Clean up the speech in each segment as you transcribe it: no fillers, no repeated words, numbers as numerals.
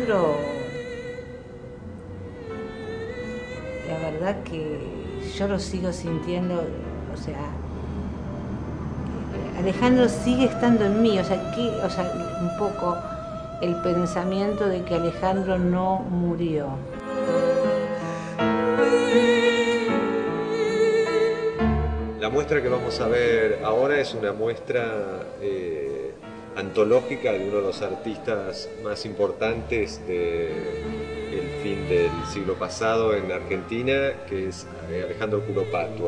Alejandro, la verdad que yo lo sigo sintiendo, o sea, Alejandro sigue estando en mí, o sea, un poco el pensamiento de que Alejandro no murió. La muestra que vamos a ver ahora es una muestra antológica de uno de los artistas más importantes del fin del siglo pasado en Argentina, que es Alejandro Curopatua.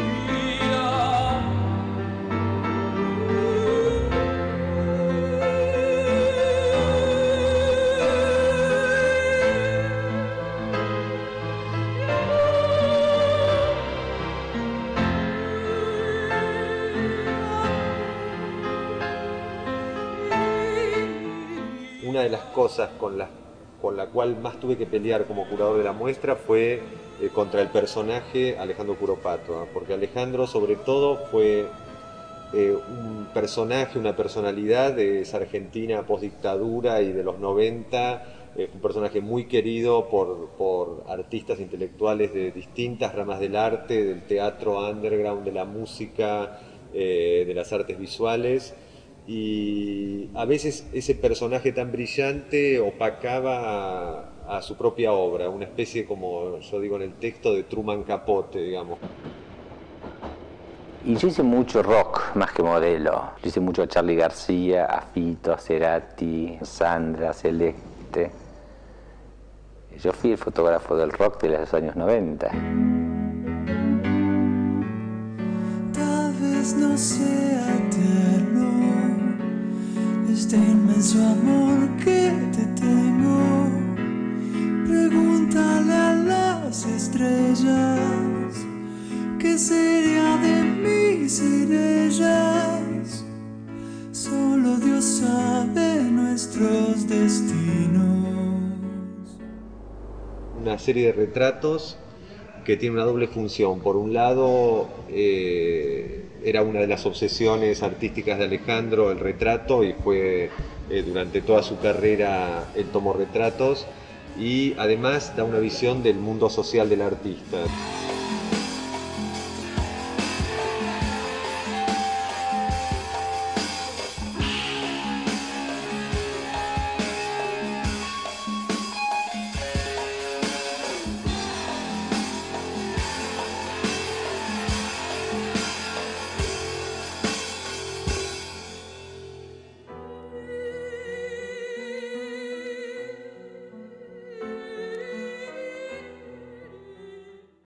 Una de las cosas con la cual más tuve que pelear como curador de la muestra fue contra el personaje Alejandro Curopatua, porque Alejandro sobre todo fue un personaje, una personalidad de esa Argentina postdictadura y de los 90, fue un personaje muy querido por artistas intelectuales de distintas ramas del arte, del teatro underground, de la música, de las artes visuales, y a veces ese personaje tan brillante opacaba a su propia obra, una especie, como yo digo en el texto, de Truman Capote, digamos. Y yo hice mucho rock más que modelo. Yo hice mucho a Charly García, a Fito, a Cerati, Sandra, Celeste. Yo fui el fotógrafo del rock de los años 90. Tal vez no sea eterno este inmenso amor que te tengo. Pregúntale a las estrellas qué sería de mí sin ellas. Solo Dios sabe nuestros destinos. Una serie de retratos que tiene una doble función. Por un lado, era una de las obsesiones artísticas de Alejandro el retrato, y fue durante toda su carrera él tomó retratos, y además da una visión del mundo social del artista.